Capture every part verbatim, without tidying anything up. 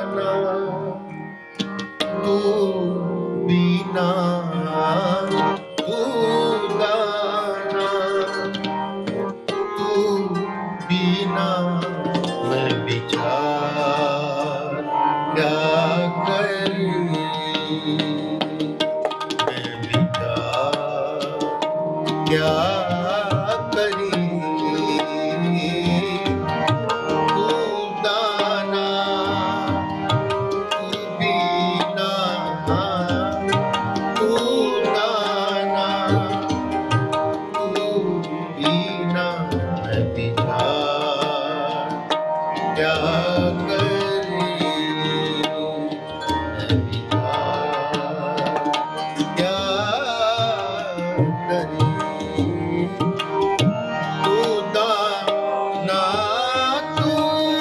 तू बीना तू दाना तू बीना मैं विचार क्या करूं मैं विचार क्या करी तू दाना तू बीना तू दाना तू बीना मैं विचार क्या करी मैं विचार क्या करी तू दाना तू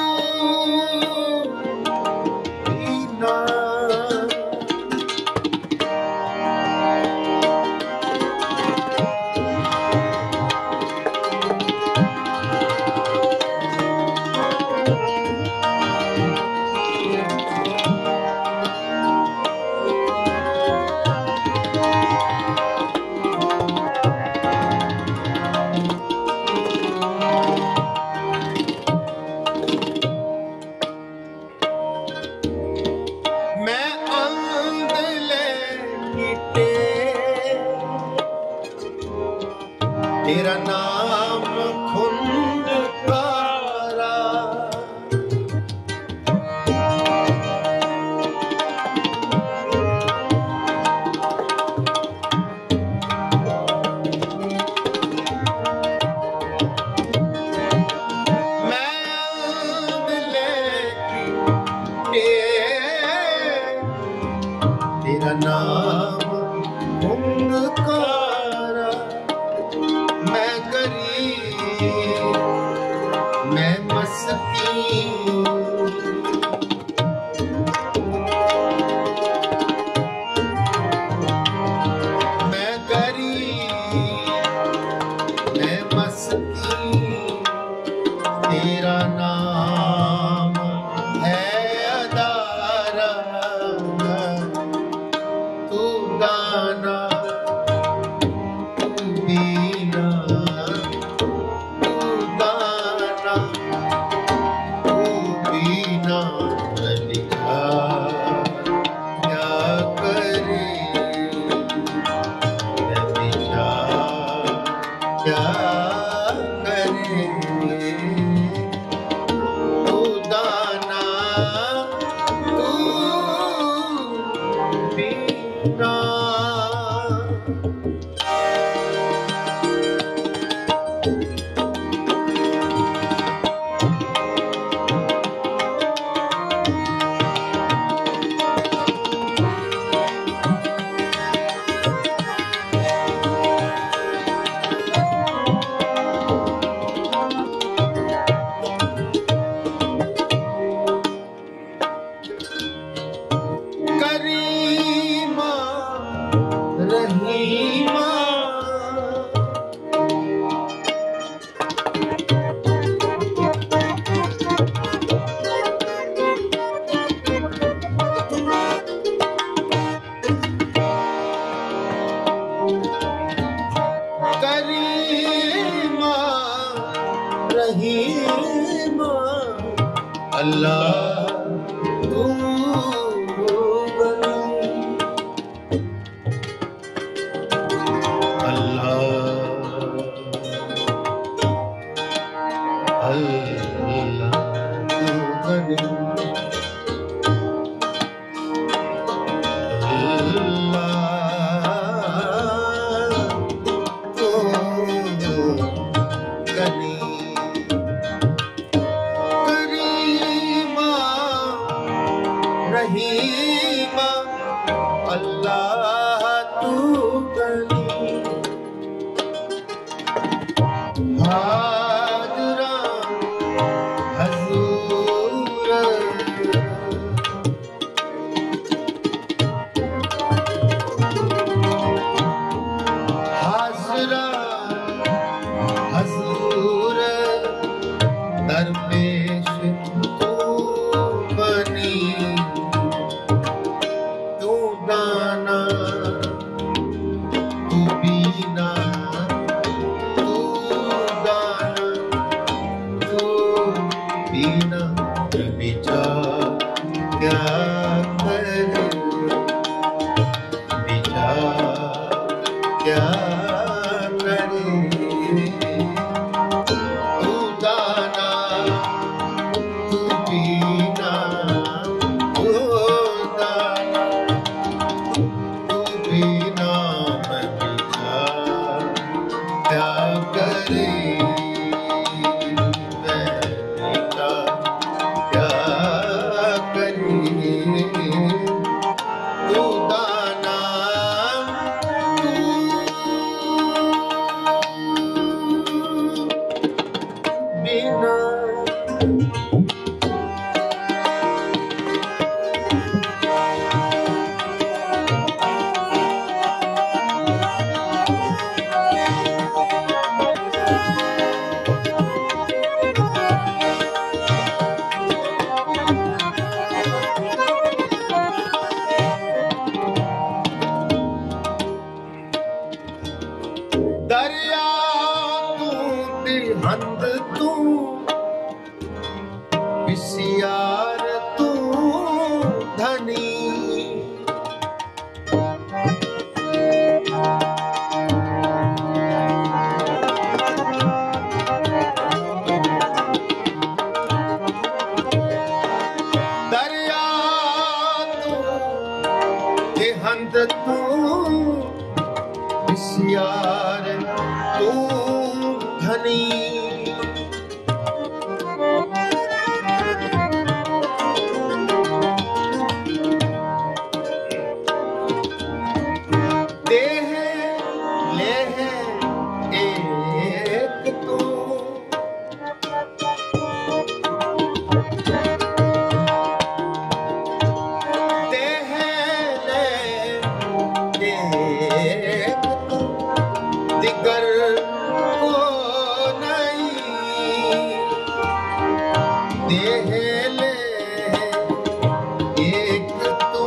बीना मैं अंधले कीटे तेरा नाम खुंदकारा मैं अंधले कीटे तेरा नाम ओंकारा मैं गरीब मैं मस्कीन मैं गरीब मैं मस्कीन तेरा नाम है अदारा तू दाना तू बीना तू दाना तू बीना मैं विचार क्या करे मैं विचार क्या करे तू दाना तू बीना करीमा रहीमा करीमा रहीमा अल्लाह तू रहीमा अल्लाह तू गनी हाजरा हजूर हाजरा हजूर दरपेश तू बनी क्या करे विचार क्या करे तू दाना तू पीना तू दाना तू पीना मैं विचार क्या करे दरिया तू दिहंद तू बिसियार तू धनी दरिया तू दिहंद तू बिसियार तू धनी देह लेह एक तू देह ले एक तू दिगर को नहीं देह ले एक तू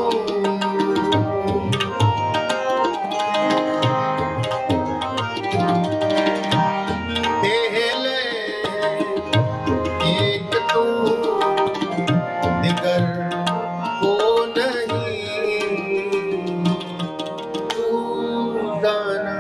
देह ले एक तू दिगर को नहीं तू दाना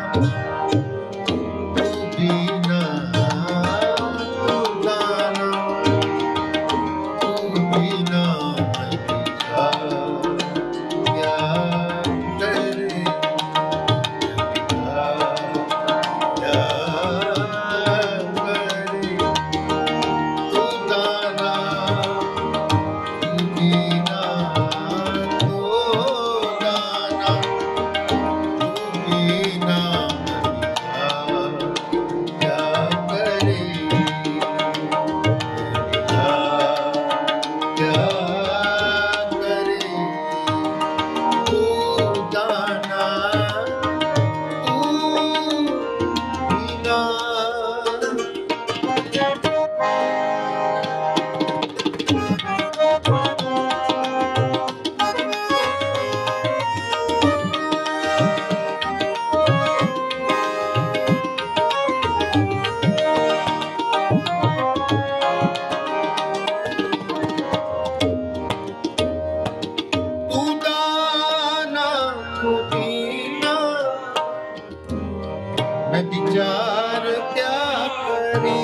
मैं विचार क्या करी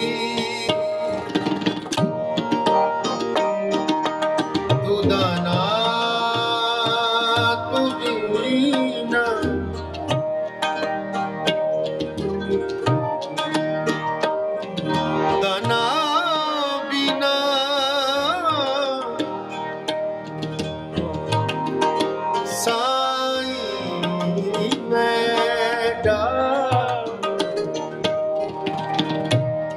तू दाना तू जीना दाना बिना साई मैं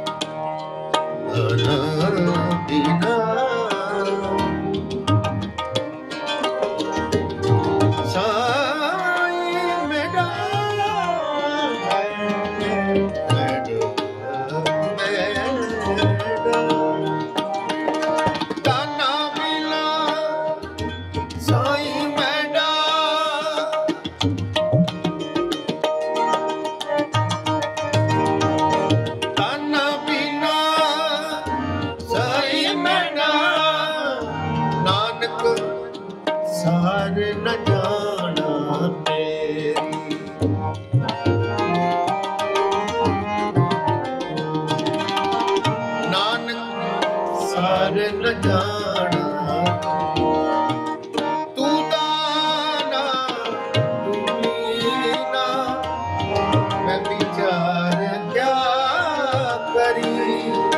बिना विचार न जाना तेरी। नानक सार न जाना तू दाना तू मीना, मैं विचार क्या करी।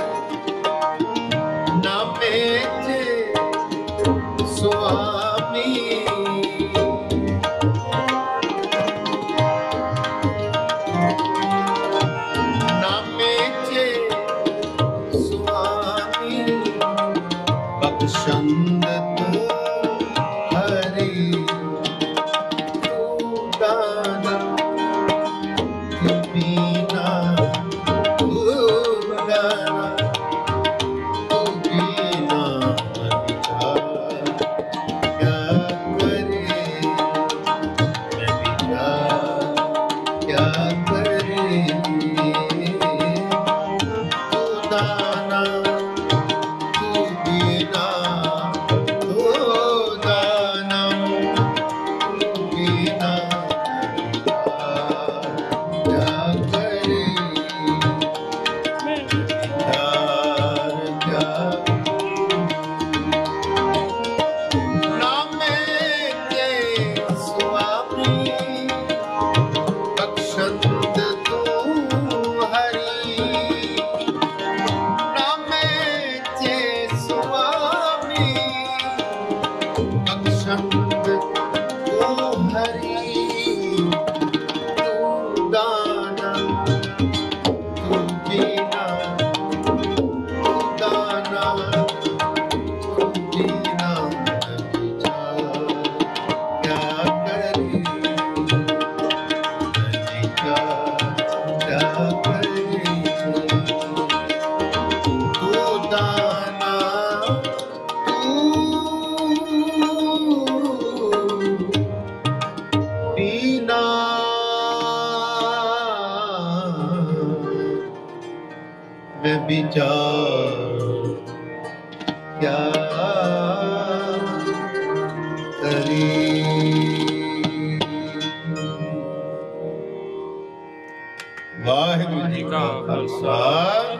ना बेचे स्वामी ना बेचे स्वामी, बख्शंद तू हरि। तू दाना तू पीना तू गाना तू पीना, विचार क्या करे मैं विचार क्या करे। तू दाना तू पीना तू दाना तू पीना, विचार क्या करे विचार क्या। नामे के स्वामी बख्शंद तू हरि। नामे के स्वामी बख्शंद तू हरि। तू दाना तू पीना तू दाना तू पीना, विचार क्या करे विचार क्या करे। तू दाना तू पीना, मैं विचार क्या करी। वाहिगुरु जी का खालसा